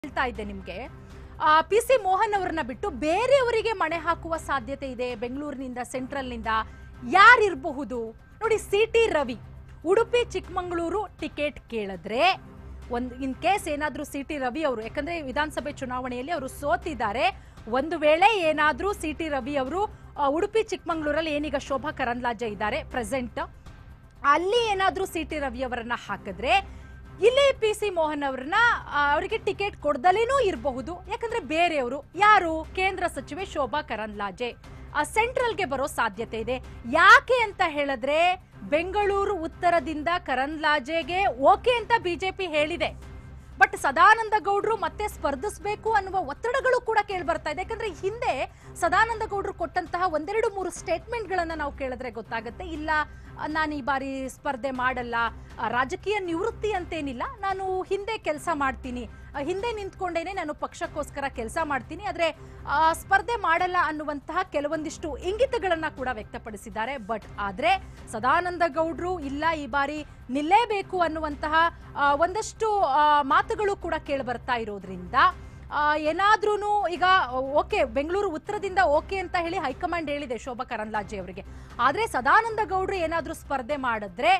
ಹೇಳ್ತಾ ಇದ್ದೆ ನಿಮಗೆ ಪಿಸಿ ಮೋಹನ್ ಅವರನ್ನ ಬಿಟ್ಟು ಬೇರೆಯವರಿಗೆ ಮಣೆ ಹಾಕುವ ಸಾಧ್ಯತೆ ಇದೆ ಬೆಂಗಳೂರಿನಿಂದ ಸೆಂಟ್ರಲ್ನಿಂದ ಯಾರಿರಬಹುದು ನೋಡಿ ಸಿಟಿ ರವಿ ಉಡುಪಿ ಚಿಕ್ಕಮಗಳೂರು ಟಿಕೆಟ್ ಕೇಳಿದ್ರೆ ಒಂದು ಇನ್ ಕೇಸ್ ಏನಾದರೂ ಸಿಟಿ ರವಿ ಅವರು ಯಾಕಂದ್ರೆ ವಿಧಾನಸಭೆ ಚುನಾವಣೆಯಲ್ಲಿ ಅವರು ಸೋತಿದ್ದಾರೆ ಒಂದು ವೇಳೆ ಏನಾದರೂ ಸಿಟಿ ರವಿ ಅವರು ಉಡುಪಿ ಚಿಕ್ಕಮಗಳೂರಲ್ಲಿ ಏನೀಗ ಶೋಭಾ ಕರಂದ್ಲಾಜೆ ಇದ್ದಾರೆ ಪ್ರೆಸೆಂಟ್ ಅಲ್ಲಿ ಏನಾದರೂ ಸಿಟಿ ರವಿ ಅವರನ್ನ ಹಾಕಿದ್ರೆ ಇಲ್ಲಿ ಪಿಸಿ ಮೋಹನ್ ಅವರನ್ನ ಅವರಿಗೆ ಟಿಕೆಟ್ ಕೊಡದಲೇನೂ ಇರಬಹುದು ಯಾಕಂದ್ರೆ ಬೇರೆಯವರು ಯಾರು ಕೇಂದ್ರ ಸಚಿವೆ ಶೋಭಾ ಕರಂದ್ಲಾಜೆ ಸೆಂಟ್ರಲ್ಗೆ ಬರೋ ಸಾಧ್ಯತೆ ಇದೆ ಯಾಕೆ ಅಂತ ಹೇಳಿದ್ರೆ ಬೆಂಗಳೂರು ಉತ್ತರದಿಂದ ಕರಂದ್ಲಾಜೆಗೆ ಓಕೆ ಅಂತ ಬಿಜೆಪಿ ಹೇಳಿದೆ ಬಟ್ ಸದಾನಂದ ಗೌಡ್ರು ಮತ್ತೆ ಸ್ಪರ್ಧಿಸಬೇಕು ಅನ್ನುವ ಒತ್ತಡಗಳು ಕೂಡ ಕೇಳಿ ಬರ್ತಾ ಇದೆ ಯಾಕಂದ್ರೆ ಹಿಂದೆ ಸದಾನಂದ ಗೌಡ್ರು ಕೊಟ್ಟಂತಹ ಒಂದೆರಡು ಮೂರು ಸ್ಟೇಟ್ಮೆಂಟ್ ಗಳನ್ನ ನಾವು ಕೇಳಿದ್ರೆ ಗೊತ್ತಾಗುತ್ತೆ ಇಲ್ಲ ನಾನು ಈ ಬಾರಿ ಸ್ಪರ್ಧೆ ಮಾಡಲ್ಲ ರಾಜಕೀಯ ನಿವೃತ್ತಿ ಅಂತೇನಿಲ್ಲ ನಾನು ಹಿಂದೆ ಕೆಲಸ ಮಾಡ್ತೀನಿ ಹಿಂದೆ ನಿಂತ್ಕೊಂಡೇನೆ ನಾನು ಪಕ್ಷಕ್ಕೋಸ್ಕರ ಕೆಲಸ ಮಾಡ್ತೀನಿ ಆದ್ರೆ ಸ್ಪರ್ಧೆ ಮಾಡಲ್ಲ ಅನ್ನುವಂತಹ ಕೆಲವೊಂದಿಷ್ಟು ಇಂಗಿತಗಳನ್ನ ಕೂಡ ವ್ಯಕ್ತಪಡಿಸಿದ್ದಾರೆ ಬಟ್ ಆದ್ರೆ ಸದಾನಂದ ಗೌಡ್ರು ಇಲ್ಲ ಈ ಬಾರಿ ನಿಲ್ಲೇಬೇಕು ಅನ್ನುವಂತಹ ಒಂದಷ್ಟು ಮಾತುಗಳು ಕೂಡ ಕೇಳಿ ಬರ್ತಾ ಇರೋದ್ರಿಂದ ಏನಾದ್ರೂ ಈಗ ಓಕೆ ಬೆಂಗಳೂರು ಉತ್ತರದಿಂದ ಓಕೆ ಅಂತ ಹೇಳಿ ಹೈಕಮಾಂಡ್ ಹೇಳಿದೆ ಶೋಭಾ ಕರಂದ್ಲಾಜೆ ಅವರಿಗೆ ಆದ್ರೆ ಸದಾನಂದ ಗೌಡ್ರು ಏನಾದ್ರೂ ಸ್ಪರ್ಧೆ ಮಾಡಿದ್ರೆ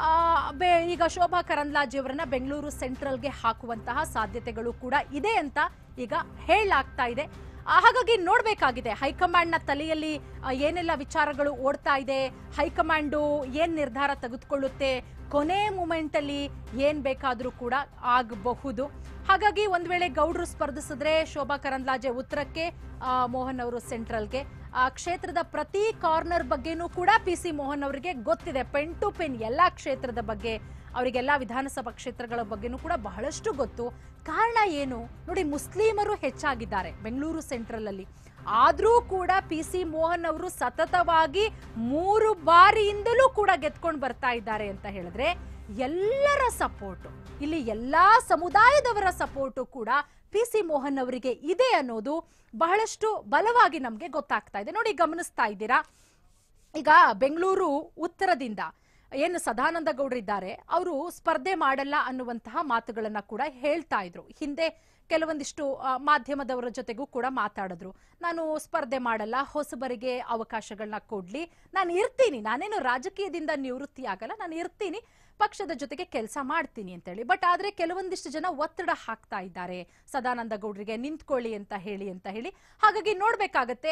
ಈಗ ಶೋಭಾ ಕರಂದ್ಲಾಜೆ ಅವರನ್ನ ಬೆಂಗಳೂರು ಸೆಂಟ್ರಲ್ಗೆ ಹಾಕುವಂತಹ ಸಾಧ್ಯತೆಗಳು ಕೂಡ ಇದೆ ಅಂತ ಈಗ ಹೇಳಲಾಗ್ತಾ ಇದೆ ಹಾಗಾಗಿ ನೋಡ್ಬೇಕಾಗಿದೆ ಹೈಕಮಾಂಡ್ ನ ತಲೆಯಲ್ಲಿ ಏನೆಲ್ಲ ವಿಚಾರಗಳು ಓಡ್ತಾ ಇದೆ ಹೈಕಮಾಂಡು ಏನ್ ನಿರ್ಧಾರ ತೆಗೆದುಕೊಳ್ಳುತ್ತೆ ಕೊನೆ ಮೂಮೆಂಟ್ ಅಲ್ಲಿ ಏನ್ ಬೇಕಾದ್ರೂ ಕೂಡ ಆಗಬಹುದು ಹಾಗಾಗಿ ಒಂದ್ ವೇಳೆ ಗೌಡ್ರು ಸ್ಪರ್ಧಿಸಿದ್ರೆ ಶೋಭಾ ಕರಂದ್ಲಾಜೆ ಉತ್ತರಕ್ಕೆ ಮೋಹನ್ ಅವರು ಸೆಂಟ್ರಲ್ಗೆ ಕ್ಷೇತ್ರದ ಪ್ರತಿ ಕಾರ್ನರ್ ಬಗ್ಗೆನೂ ಕೂಡ ಪಿಸಿ ಮೋಹನ್ ಅವರಿಗೆ ಗೊತ್ತಿದೆ ಪೆನ್ ಟು ಪೆನ್ ಎಲ್ಲಾ ಕ್ಷೇತ್ರದ ಬಗ್ಗೆ ಅವರಿಗೆಲ್ಲ ವಿಧಾನಸಭಾ ಕ್ಷೇತ್ರಗಳ ಬಗ್ಗೆನೂ ಕೂಡ ಬಹಳಷ್ಟು ಗೊತ್ತು ಕಾರಣ ಏನು ನೋಡಿ ಮುಸ್ಲಿಮರು ಹೆಚ್ಚಾಗಿದ್ದಾರೆ ಬೆಂಗಳೂರು ಸೆಂಟ್ರಲ್ ಅಲ್ಲಿ ಆದ್ರೂ ಕೂಡ ಪಿಸಿ ಮೋಹನ್ ಅವರು ಸತತವಾಗಿ 3 ಬಾರಿಯಿಂದಲೂ ಕೂಡ ಗೆದ್ಕೊಂಡು ಬರ್ತಾ ಇದ್ದಾರೆ ಅಂತ ಹೇಳಿದ್ರೆ ಎಲ್ಲರ ಸಪೋರ್ಟ್ ಇಲ್ಲಿ ಎಲ್ಲಾ ಸಮುದಾಯದವರ ಸಪೋರ್ಟು ಕೂಡ ಪಿಸಿ ಮೋಹನ್ ಅವರಿಗೆ ಇದೆ ಅನ್ನೋದು ಬಹಳಷ್ಟು ಬಲವಾಗಿ ನಮ್ಗೆ ಗೊತ್ತಾಗ್ತಾ ಇದೆ ನೋಡಿ ಗಮನಿಸ್ತಾ ಇದ್ದೀರಾ ಈಗ ಬೆಂಗಳೂರು ಉತ್ತರದಿಂದ ಏನು ಸದಾನಂದ ಗೌಡ್ರಿದ್ದಾರೆ ಅವರು ಸ್ಪರ್ಧೆ ಮಾಡಲ್ಲ ಅನ್ನುವಂತಹ ಮಾತುಗಳನ್ನ ಕೂಡ ಹೇಳ್ತಾ ಇದ್ರು ಹಿಂದೆ ಕೆಲವೊಂದಿಷ್ಟು ಮಾಧ್ಯಮದವರ ಜೊತೆಗೂ ಕೂಡ ಮಾತಾಡಿದ್ರು ನಾನು ಸ್ಪರ್ಧೆ ಮಾಡಲ್ಲ ಹೊಸಬರಿಗೆ ಅವಕಾಶಗಳನ್ನ ಕೊಡ್ಲಿ ನಾನು ಇರ್ತೀನಿ ನಾನೇನು ರಾಜಕೀಯದಿಂದ ನಿವೃತ್ತಿ ಆಗಲ್ಲ ನಾನು ಇರ್ತೀನಿ ಪಕ್ಷದ ಜೊತೆಗೆ ಕೆಲಸ ಮಾಡ್ತೀನಿ ಅಂತ ಹೇಳಿ ಬಟ್ ಆದ್ರೆ ಕೆಲವೊಂದಿಷ್ಟು ಜನ ಒತ್ತಡ ಹಾಕ್ತಾ ಇದ್ದಾರೆ ಸದಾನಂದ ಗೌಡ್ರಿಗೆ ನಿಂತ್ಕೊಳ್ಳಿ ಅಂತ ಹೇಳಿ ಹಾಗಾಗಿ ನೋಡ್ಬೇಕಾಗತ್ತೆ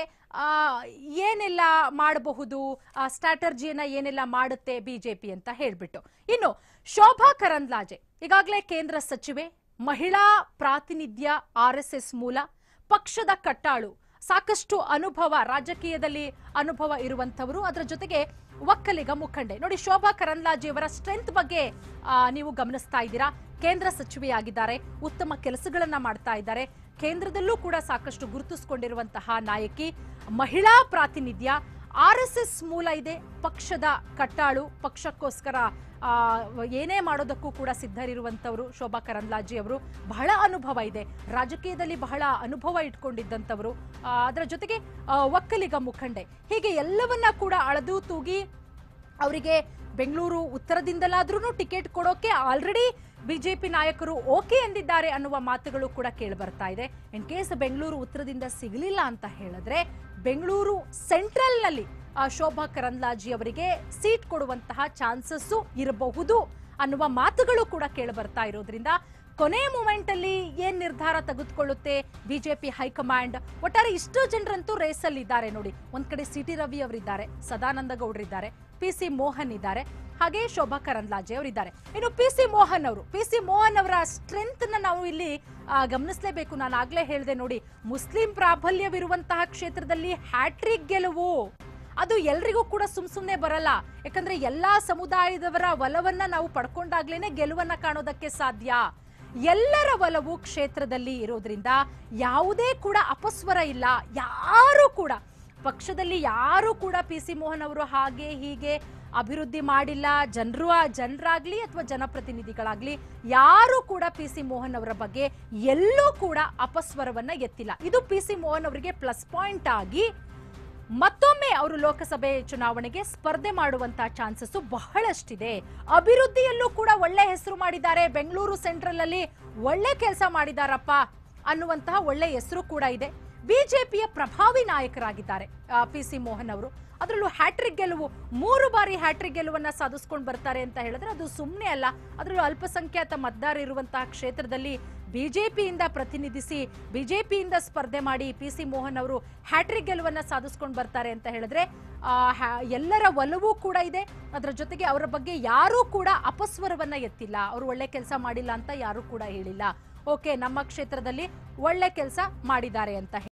ಏನೆಲ್ಲ ಮಾಡಬಹುದು ಸ್ಟ್ರಾಟರ್ಜಿಯನ್ನ ಏನೆಲ್ಲ ಮಾಡುತ್ತೆ ಬಿಜೆಪಿ ಅಂತ ಹೇಳ್ಬಿಟ್ಟು ಇನ್ನು ಶೋಭಾ ಕರಂದ್ಲಾಜೆ ಈಗಾಗಲೇ ಕೇಂದ್ರ ಸಚಿವೆ ಮಹಿಳಾ ಪ್ರಾತಿನಿಧ್ಯ RSS ಮೂಲ ಪಕ್ಷದ ಕಟ್ಟಾಳು ಸಾಕಷ್ಟು ಅನುಭವ ರಾಜಕೀಯದಲ್ಲಿ ಅನುಭವ ಇರುವಂತವರು ಅದರ ಜೊತೆಗೆ ಒಕ್ಕಲಿಗ ಮುಖಂಡೆ ನೋಡಿ ಶೋಭಾ ಕರಂದ್ಲಾಜೆಯವರ ಸ್ಟ್ರೆಂತ್ ಬಗ್ಗೆ ನೀವು ಗಮನಿಸ್ತಾ ಇದ್ದೀರಾ ಕೇಂದ್ರ ಸಚಿವೆಯಾಗಿದ್ದಾರೆ ಉತ್ತಮ ಕೆಲಸಗಳನ್ನ ಮಾಡ್ತಾ ಇದ್ದಾರೆ ಕೇಂದ್ರದಲ್ಲೂ ಕೂಡ ಸಾಕಷ್ಟು ಗುರುತಿಸಿಕೊಂಡಿರುವಂತಹ ನಾಯಕಿ ಮಹಿಳಾ ಪ್ರಾತಿನಿಧ್ಯ RSS ಮೂಲ ಇದೆ ಪಕ್ಷದ ಕಟ್ಟಾಳು ಪಕ್ಷಕ್ಕೋಸ್ಕರ ಏನೇ ಮಾಡೋದಕ್ಕೂ ಕೂಡ ಸಿದ್ಧರಿರುವಂತವರು ಶೋಭಾ ಕರಂದ್ಲಾಜೆ ಅವರು ಬಹಳ ಅನುಭವ ಇದೆ ರಾಜಕೀಯದಲ್ಲಿ ಬಹಳ ಅನುಭವ ಇಟ್ಕೊಂಡಿದ್ದಂಥವರು ಅದರ ಜೊತೆಗೆ ಒಕ್ಕಲಿಗ ಮುಖಂಡೆ ಹೀಗೆ ಎಲ್ಲವನ್ನ ಕೂಡ ಅಳೆದು ತೂಗಿ ಅವರಿಗೆ ಬೆಂಗಳೂರು ಉತ್ತರದಿಂದಲಾದ್ರೂ ಟಿಕೆಟ್ ಕೊಡೋಕೆ ಆಲ್ರೆಡಿ ಬಿಜೆಪಿ ನಾಯಕರು ಓಕೆ ಎಂದಿದ್ದಾರೆ ಅನ್ನುವ ಮಾತುಗಳು ಕೂಡ ಕೇಳಿ ಬರ್ತಾ ಇದೆ ಇನ್ ಕೇಸ್ ಬೆಂಗಳೂರು ಉತ್ತರದಿಂದ ಸಿಗಲಿಲ್ಲ ಅಂತ ಹೇಳಿದ್ರೆ ಬೆಂಗಳೂರು ಸೆಂಟ್ರಲ್ ನಲ್ಲಿ ಶೋಭಾ ಕರಂದ್ಲಾಜೆ ಅವರಿಗೆ ಸೀಟ್ ಕೊಡುವಂತಹ ಚಾನ್ಸಸ್ ಇರಬಹುದು ಅನ್ನುವ ಮಾತುಗಳು ಕೂಡ ಕೇಳಿ ಬರ್ತಾ ಇರೋದ್ರಿಂದ ಕೊನೆ ಮೂಮೆಂಟ್ ಅಲ್ಲಿ ಏನ್ ನಿರ್ಧಾರ ತೆಗೆದುಕೊಳ್ಳುತ್ತೆ ಬಿಜೆಪಿ ಹೈಕಮಾಂಡ್ ಒಟ್ಟಾರೆ ಇಷ್ಟು ಜನರಂತೂ ರೇಸಲ್ಲಿ ಇದ್ದಾರೆ ನೋಡಿ ಒಂದ್ ಕಡೆ ಸಿಟಿ ರವಿ ಅವರಿದ್ದಾರೆ ಸದಾನಂದ ಗೌಡ್ರಿದ್ದಾರೆ ಪಿಸಿ ಮೋಹನ್ ಇದ್ದಾರೆ ಹಾಗೆ ಶೋಭಾ ಕರಂದ್ಲಾಜೆ ಅವರಿದ್ದಾರೆ ಇನ್ನು ಪಿಸಿ ಮೋಹನ್ ಅವರ ಸ್ಟ್ರೆಂತ್ ನ ನಾವು ಇಲ್ಲಿ ಗಮನಿಸಲೇಬೇಕು ನಾನು ಆಗ್ಲೇ ಹೇಳಿದೆ ನೋಡಿ ಮುಸ್ಲಿಂ ಪ್ರಾಬಲ್ಯವಿರುವಂತಹ ಕ್ಷೇತ್ರದಲ್ಲಿ ಹ್ಯಾಟ್ರಿಕ್ ಗೆಲುವು ಅದು ಎಲ್ರಿಗೂ ಕೂಡ ಸುಮ್ನೆ ಬರಲ್ಲ ಯಾಕಂದ್ರೆ ಎಲ್ಲಾ ಸಮುದಾಯದವರ ಒಲವನ್ನ ನಾವು ಪಡ್ಕೊಂಡಾಗ್ಲೇನೆ ಗೆಲುವನ್ನ ಕಾಣೋದಕ್ಕೆ ಸಾಧ್ಯ ಎಲ್ಲರ ಒಲವು ಕ್ಷೇತ್ರದಲ್ಲಿ ಇರೋದ್ರಿಂದ ಯಾವುದೇ ಕೂಡ ಅಪಸ್ವರ ಇಲ್ಲ ಯಾರು ಕೂಡ ಪಕ್ಷದಲ್ಲಿ ಯಾರು ಕೂಡ ಪಿಸಿ ಮೋಹನ್ ಅವರು ಹಾಗೆ ಹೀಗೆ ಅಭಿವೃದ್ಧಿ ಮಾಡಿಲ್ಲ ಜನರಾಗ್ಲಿ ಅಥವಾ ಜನಪ್ರತಿನಿಧಿಗಳಾಗ್ಲಿ ಯಾರು ಕೂಡ ಪಿಸಿ ಮೋಹನ್ ಅವರ ಬಗ್ಗೆ ಎಲ್ಲೂ ಕೂಡ ಅಪಸ್ವರವನ್ನ ಎತ್ತಿಲ್ಲ ಇದು ಪಿಸಿ ಮೋಹನ್ ಅವರಿಗೆ ಪ್ಲಸ್ ಪಾಯಿಂಟ್ ಆಗಿ ಮತ್ತೊಮ್ಮೆ ಅವರು ಲೋಕಸಭೆ ಚುನಾವಣೆಗೆ ಸ್ಪರ್ಧೆ ಮಾಡುವಂತ ಚಾನ್ಸಸ್ ಬಹಳಷ್ಟಿದೆ. ಅಭಿವೃದ್ಧಿಯಲ್ಲೂ ಕೂಡ ಒಳ್ಳೆ ಹೆಸರು ಮಾಡಿದ್ದಾರೆ, ಬೆಂಗಳೂರು ಸೆಂಟ್ರಲ್ ಅಲ್ಲಿ ಒಳ್ಳೆ ಕೆಲಸ ಮಾಡಿದಾರಪ್ಪ ಅನ್ನುವಂತಹ ಒಳ್ಳೆ ಹೆಸರು ಕೂಡ ಇದೆ. ಬಿಜೆಪಿಯ ಪ್ರಭಾವಿ ನಾಯಕರಾಗಿದ್ದಾರೆ ಪಿಸಿ ಮೋಹನ್ ಅವರು. ಅದರಲ್ಲೂ ಹ್ಯಾಟ್ರಿಕ್ ಗೆಲುವು, 3 ಬಾರಿ ಹ್ಯಾಟ್ರಿಕ್ ಗೆಲುವನ್ನ ಸಾಧಿಸ್ಕೊಂಡು ಬರ್ತಾರೆ ಅಂತ ಹೇಳಿದ್ರೆ ಅದು ಸುಮ್ಮನೆ ಅಲ್ಲ. ಅದರಲ್ಲೂ ಅಲ್ಪಸಂಖ್ಯಾತ ಮತದಾರ ಇರುವಂತಹ ಕ್ಷೇತ್ರದಲ್ಲಿ ಬಿಜೆಪಿಯಿಂದ ಪ್ರತಿನಿಧಿಸಿ ಬಿಜೆಪಿಯಿಂದ ಸ್ಪರ್ಧೆ ಮಾಡಿ ಪಿಸಿ ಮೋಹನ್ ಅವರು ಹ್ಯಾಟ್ರಿಕ್ ಗೆಲುವನ್ನ ಸಾಧಿಸ್ಕೊಂಡು ಬರ್ತಾರೆ ಅಂತ ಹೇಳಿದ್ರೆ ಎಲ್ಲರ ಒಲವು ಕೂಡ ಇದೆ. ಅದರ ಜೊತೆಗೆ ಅವರ ಬಗ್ಗೆ ಯಾರೂ ಕೂಡ ಅಪಸ್ವರವನ್ನ ಎತ್ತಿಲ್ಲ. ಅವರು ಒಳ್ಳೆ ಕೆಲಸ ಮಾಡಿಲ್ಲ ಅಂತ ಯಾರೂ ಕೂಡ ಹೇಳಿಲ್ಲ. ಓಕೆ, ನಮ್ಮ ಕ್ಷೇತ್ರದಲ್ಲಿ ಒಳ್ಳೆ ಕೆಲಸ ಮಾಡಿದ್ದಾರೆ ಅಂತ